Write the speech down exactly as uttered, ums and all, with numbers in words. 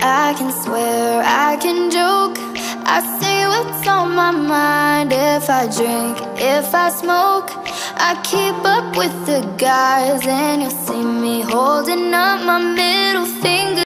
I can swear, I can joke, I say what's on my mind. If I drink, if I smoke, I keep up with the guys, and you'll see me holding up my middle finger.